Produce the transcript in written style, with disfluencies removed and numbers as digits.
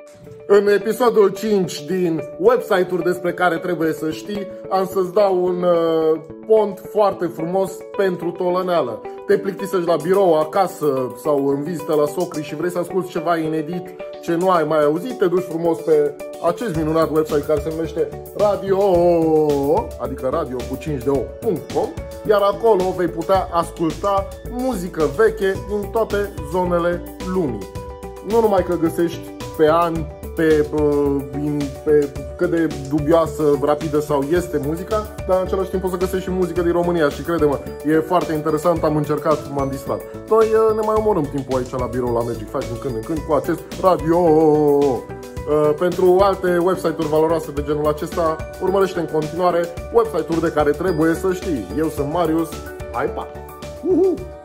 În episodul 5 din website-uri despre care trebuie să știi, am să-ți dau un pont foarte frumos pentru tolăneală. Te plictisești la birou, acasă sau în vizită la socri și vrei să asculti ceva inedit ce nu ai mai auzit, te duci frumos pe acest minunat website care se numește Radio, adică radio cu 5 de o.com, iar acolo vei putea asculta muzică veche din toate zonele lumii. Nu numai că găsești pe ani, pe cât de dubioasă, rapidă sau este muzica, dar în același timp o să găsești și muzică din România și crede-mă, e foarte interesant, am încercat, m-am distrat. Noi ne mai omorâm timpul aici la birou la Magic Fact din când în când cu acest radio. Pentru alte website-uri valoroase de genul acesta, urmărește în continuare website-uri de care trebuie să știi. Eu sunt Marius, hai pa!